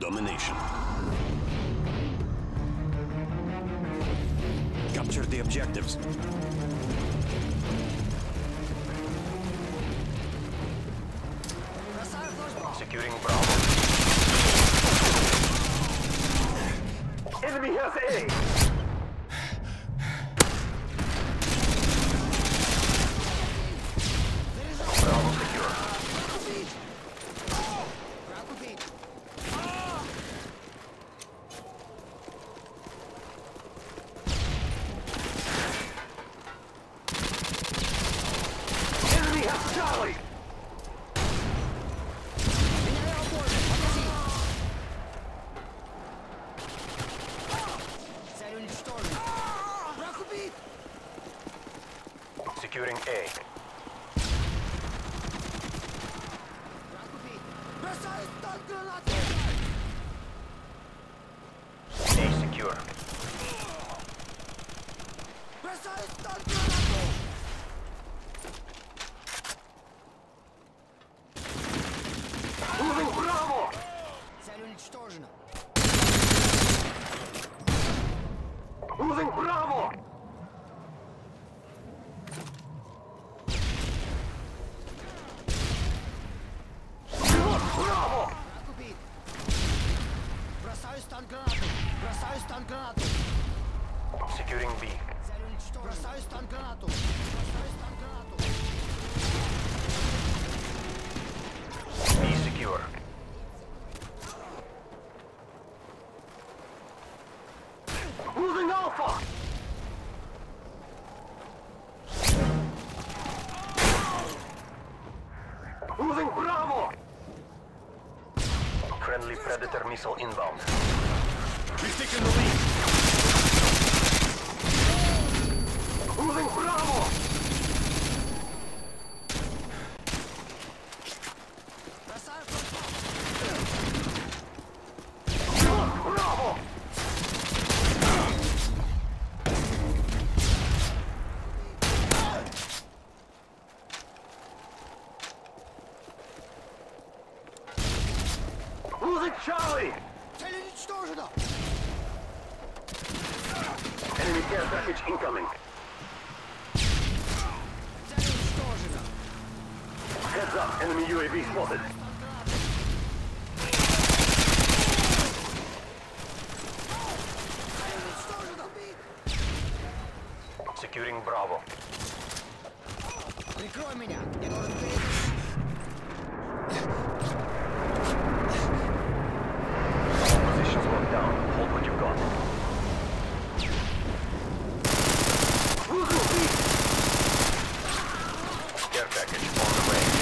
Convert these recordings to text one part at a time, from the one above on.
Domination. Capture the objectives. Securing Bravo. Enemy has A. Bravo secure. Enemy has Charlie. Securing A. A secure. Moving Bravo! Цель уничтожена. Moving Bravo! Bravo! Враг убит. Бросаю стан-гранату. Бросаю стан-гранату. Securing B. Цель уничтожена. Бросаю стан-гранату. Бросаю стан-гранату. B secure. Moving Alpha! Moving Bravo! Friendly Predator missile inbound. We've taken the lead. Moving Bravo! Бросаю Bravo! Losing Charlie! Цель уничтожена. Enemy care package incoming. Цель уничтожена. Heads up, enemy UAV spotted. Цель уничтожена. Securing Bravo. Прикрой меня. Я должен перейти. Positions locked down. Hold what you've got. Losing B! Care package on the way.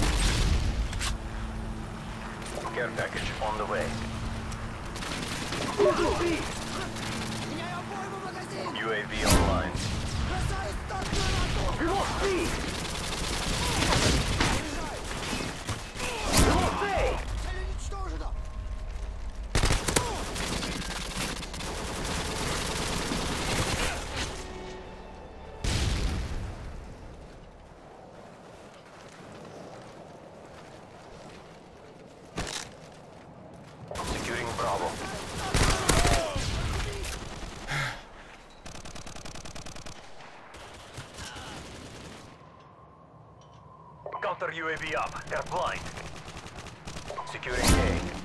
Care package on the way. Losing B! Меняю обойму в магазин. UAV online. Бросаю стан-гранату. We lost B! We lost A! Цель уничтожена. Securing Bravo. Counter UAV up. They're blind. Securing A.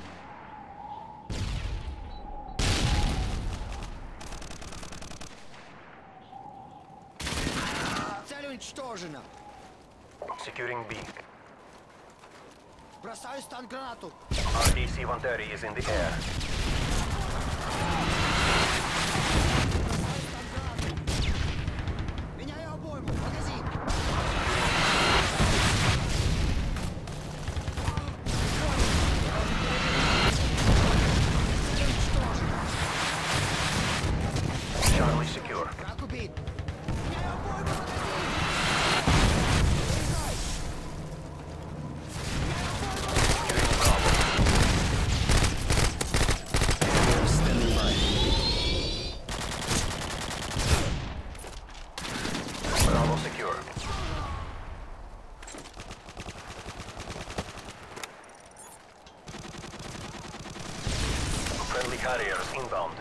Цель уничтожена. Securing B. Бросаю стан-гранату. RDC-130 is in the air. Бросаю стан-гранату. Меняю обойму в магазин. Цель уничтожена. Charlie secure. Враг убит. Меняю обойму в магазин. Заряжай. Securing Bravo. Harriers inbound.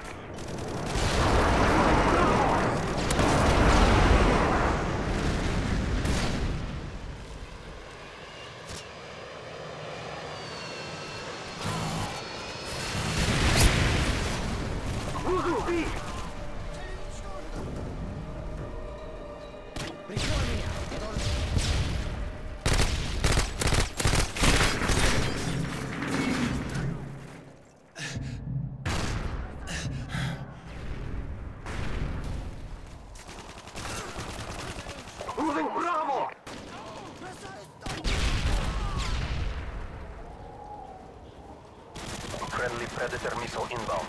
Прикрой меня! Я должен... Moving Bravo! Friendly Predator missile inbound.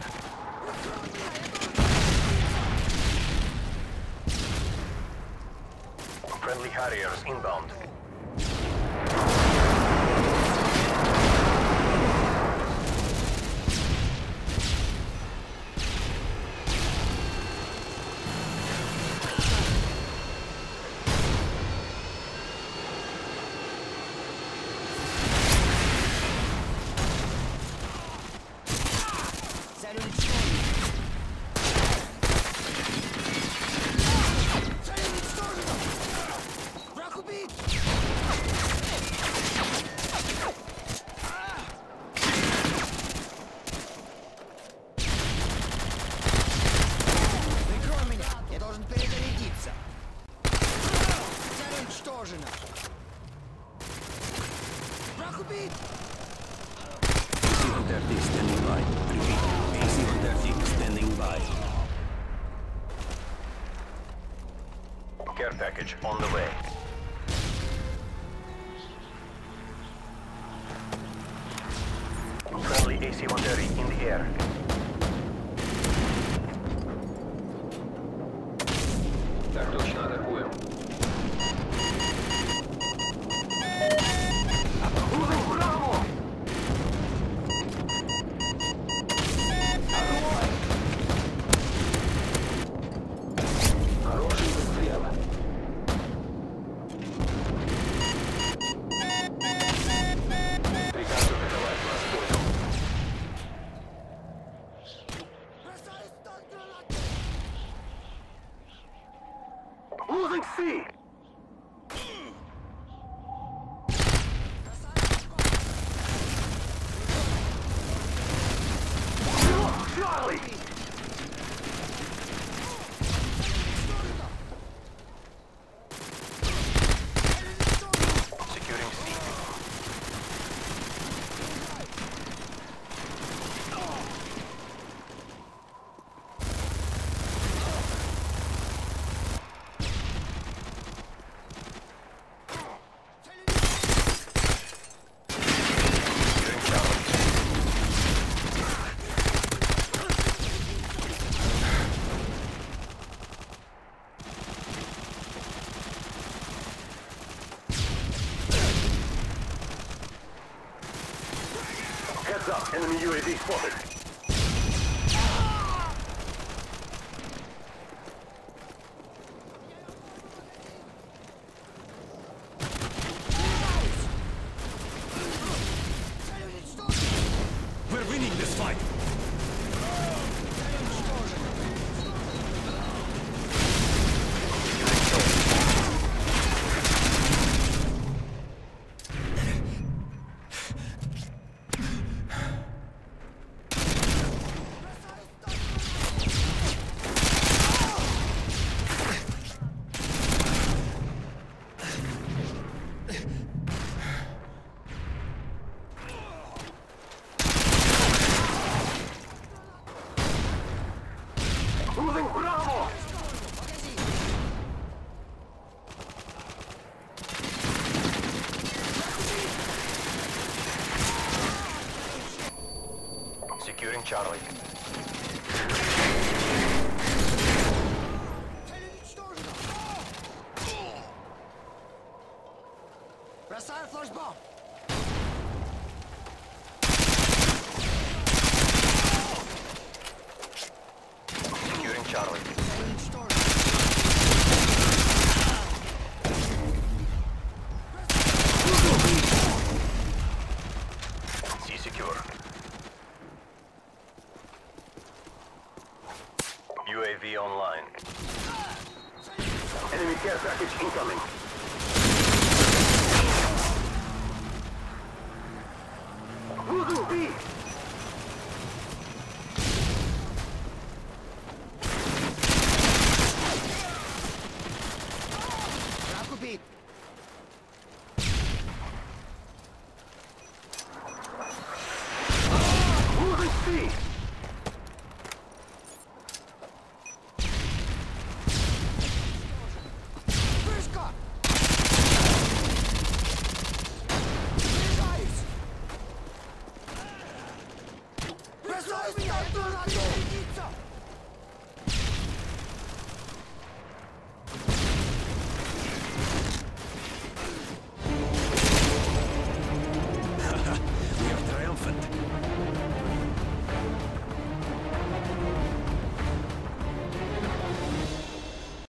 Friendly Harriers inbound. Цель уничтожена! Цель уничтожена! Враг убит! Прикрой меня! Я должен перезарядиться! Цель уничтожена! Враг убит! AC-130 standing by. Repeat. AC-130 standing by. Care package on the way. Friendly AC-130 in the air. Так точно, атакуем. Хороший выстрел. Приказываю давать вас понял. Бросай стан гранаты! Losing C! Charlie! Securing C. Securing Charlie. Heads up, enemy UAV spotted. Цель уничтожена! We're winning this fight. Цель уничтожена! Losing Bravo! Погоди! Securing Charlie. Цель уничтожена! Бросаю флешбомб! Securing Charlie. Цель уничтожена! C secure. Care package incoming.